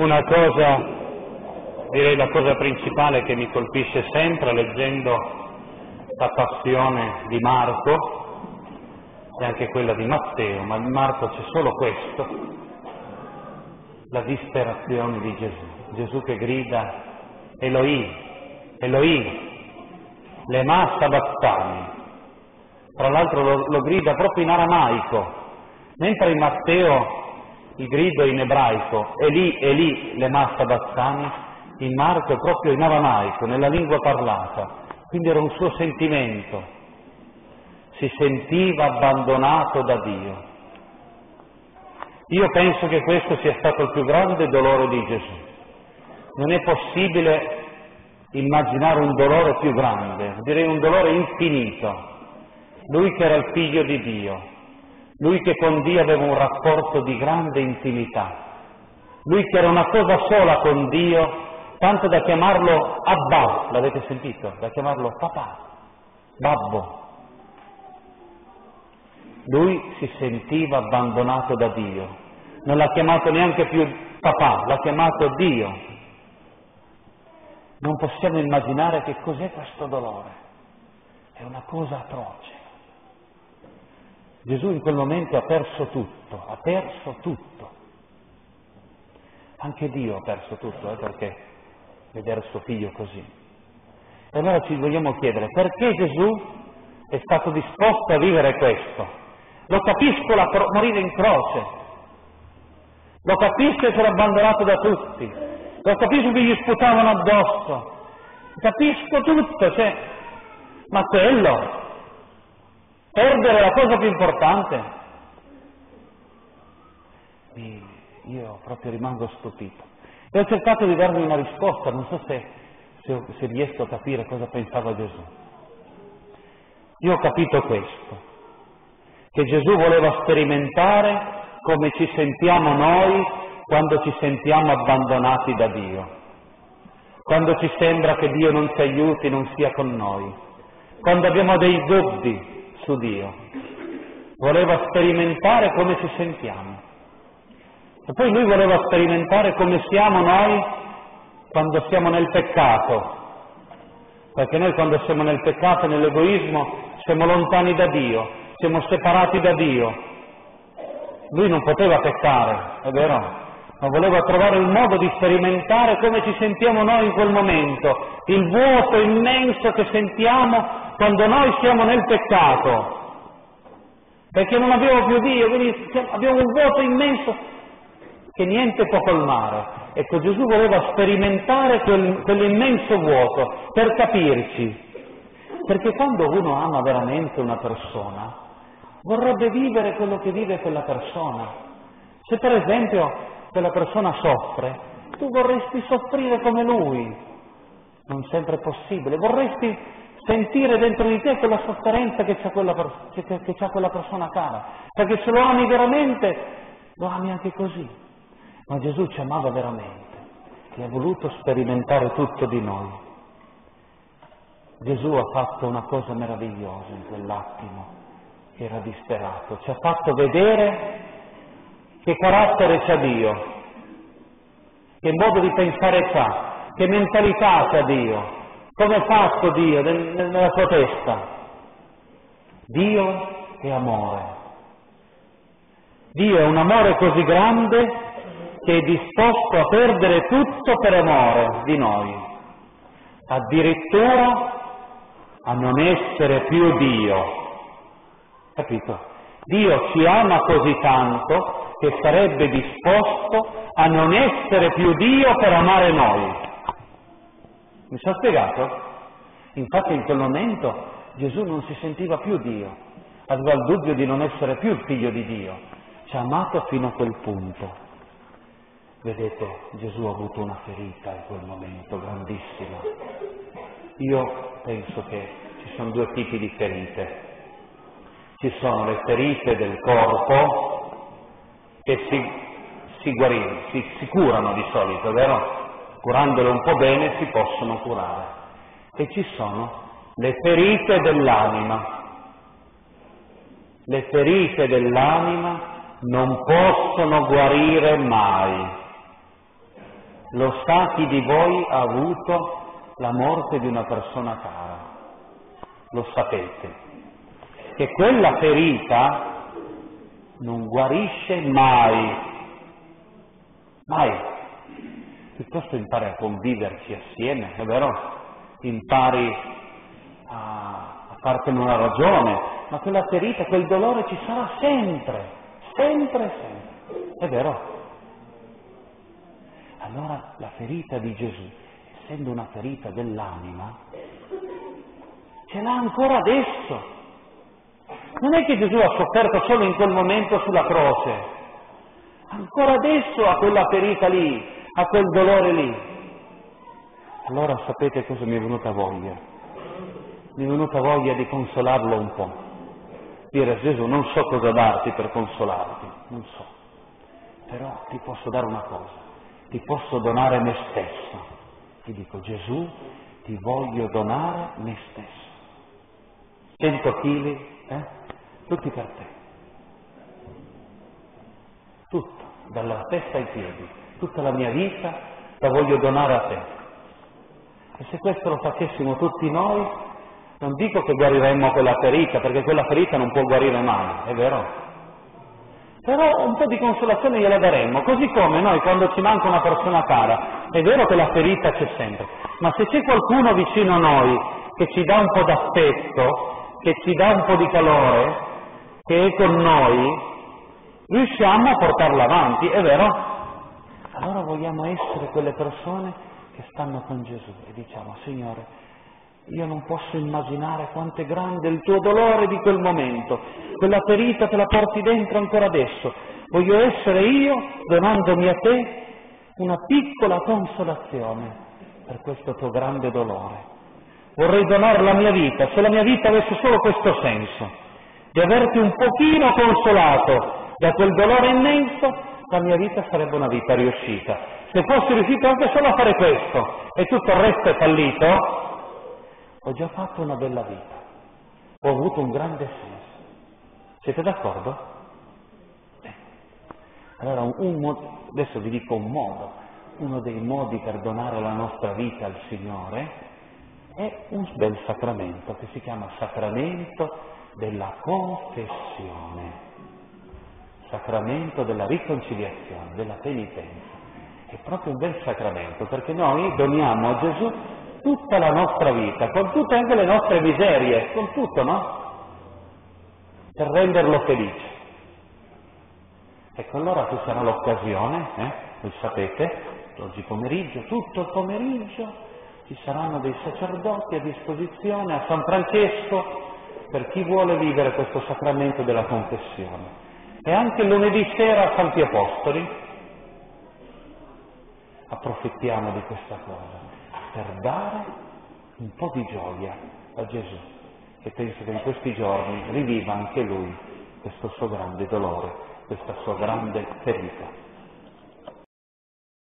Una cosa, direi la cosa principale che mi colpisce sempre leggendo la passione di Marco e anche quella di Matteo, ma in Marco c'è solo questo, la disperazione di Gesù. Gesù che grida Eloi, Eloi, lema sabachthani. Tra l'altro lo grida proprio in aramaico, mentre in Matteo il grido è in ebraico, Eli, Eli, lema sabachthani, in Marco è proprio in aramaico, nella lingua parlata, quindi era un suo sentimento, si sentiva abbandonato da Dio. Io penso che questo sia stato il più grande dolore di Gesù. Non è possibile immaginare un dolore più grande, direi un dolore infinito. Lui che era il figlio di Dio, lui che con Dio aveva un rapporto di grande intimità, lui che era una cosa sola con Dio, tanto da chiamarlo Abba, l'avete sentito? Da chiamarlo papà, babbo. Lui si sentiva abbandonato da Dio, non l'ha chiamato neanche più papà, l'ha chiamato Dio. Non possiamo immaginare che cos'è questo dolore, è una cosa atroce. Gesù in quel momento ha perso tutto, ha perso tutto. Anche Dio ha perso tutto, perché vedere suo figlio così. E allora ci vogliamo chiedere, perché Gesù è stato disposto a vivere questo? Lo capisco morire in croce, lo capisco essere abbandonato da tutti, lo capisco che gli sputavano addosso, capisco tutto, ma quello, perdere la cosa più importante, io proprio rimango stupito. E ho cercato di darmi una risposta, non so se riesco a capire cosa pensava Gesù. Io ho capito questo, che Gesù voleva sperimentare come ci sentiamo noi quando ci sentiamo abbandonati da Dio, quando ci sembra che Dio non ci aiuti, non sia con noi, quando abbiamo dei dubbi su Dio. Voleva sperimentare come ci sentiamo. E poi lui voleva sperimentare come siamo noi quando siamo nel peccato, perché noi quando siamo nel peccato, nell'egoismo, siamo lontani da Dio, siamo separati da Dio. Lui non poteva peccare, è vero? Ma voleva trovare il modo di sperimentare come ci sentiamo noi in quel momento, il vuoto immenso che sentiamo quando noi siamo nel peccato, perché non abbiamo più Dio, quindi abbiamo un vuoto immenso che niente può colmare. Ecco, Gesù voleva sperimentare quell'immenso vuoto per capirci, perché quando uno ama veramente una persona, vorrebbe vivere quello che vive quella persona. Se per esempio quella persona soffre, tu vorresti soffrire come lui, non sempre è possibile, vorresti sentire dentro di te quella sofferenza che c'ha quella persona cara, perché se lo ami veramente, lo ami anche così. Ma Gesù ci amava veramente e ha voluto sperimentare tutto di noi. Gesù ha fatto una cosa meravigliosa in quell'attimo, che era disperato, ci ha fatto vedere che carattere c'ha Dio, che modo di pensare c'ha, che mentalità c'ha Dio, come è fatto Dio nella sua testa. Dio è amore. Dio è un amore così grande che è disposto a perdere tutto per amore di noi, addirittura a non essere più Dio. Capito? Dio ci ama così tanto che sarebbe disposto a non essere più Dio per amare noi. Mi sono spiegato? Infatti in quel momento Gesù non si sentiva più Dio, aveva il dubbio di non essere più il figlio di Dio. Ci ha amato fino a quel punto. Vedete, Gesù ha avuto una ferita in quel momento grandissima. Io penso che ci sono due tipi di ferite. Ci sono le ferite del corpo che si curano di solito, vero? Curandole un po' bene si possono curare. E ci sono le ferite dell'anima. Le ferite dell'anima non possono guarire mai. Lo sa chi di voi ha avuto la morte di una persona cara. Lo sapete, che quella ferita non guarisce mai, mai. Piuttosto impari a conviverci assieme, è vero? Impari a fartene una ragione, ma quella ferita, quel dolore ci sarà sempre, sempre, sempre, è vero? Allora la ferita di Gesù, essendo una ferita dell'anima, ce l'ha ancora adesso. Non è che Gesù ha sofferto solo in quel momento sulla croce, ancora adesso ha quella ferita lì, ha quel dolore lì. Allora sapete cosa mi è venuta voglia? Mi è venuta voglia di consolarlo un po'. Dire: Gesù, non so cosa darti per consolarti, non so, però ti posso dare una cosa, ti posso donare me stesso. Ti dico: Gesù, ti voglio donare me stesso. 100 chili, tutti per te. Tutto, dalla testa ai piedi, tutta la mia vita la voglio donare a te. E se questo lo facessimo tutti noi, non dico che guariremmo quella ferita, perché quella ferita non può guarire mai, è vero? Però un po' di consolazione gliela daremmo, così come noi quando ci manca una persona cara, è vero che la ferita c'è sempre, ma se c'è qualcuno vicino a noi che ci dà un po' d'affetto, che ci dà un po' di calore, che è con noi, riusciamo a portarla avanti, è vero? Allora vogliamo essere quelle persone che stanno con Gesù e diciamo: Signore, io non posso immaginare quanto è grande il tuo dolore di quel momento, quella ferita te la porti dentro ancora adesso, voglio essere io, donandomi a te, una piccola consolazione per questo tuo grande dolore. Vorrei donare la mia vita, se la mia vita avesse solo questo senso, di averti un pochino consolato da quel dolore immenso, la mia vita sarebbe una vita riuscita. Se fossi riuscito anche solo a fare questo e tutto il resto è fallito, ho già fatto una bella vita, ho avuto un grande senso. Siete d'accordo? Allora adesso vi dico un modo, uno dei modi per donare la nostra vita al Signore è un bel sacramento che si chiama sacramento della confessione, sacramento della riconciliazione, della penitenza. È proprio un bel sacramento perché noi doniamo a Gesù tutta la nostra vita, con tutte anche le nostre miserie, con tutto, no? Per renderlo felice. Ecco, allora ci sarà l'occasione, voi sapete, oggi pomeriggio, tutto il pomeriggio, ci saranno dei sacerdoti a disposizione a San Francesco per chi vuole vivere questo sacramento della confessione. E anche lunedì sera a Santi Apostoli. Approfittiamo di questa cosa per dare un po' di gioia a Gesù, e penso che in questi giorni riviva anche Lui questo suo grande dolore, questa sua grande ferita.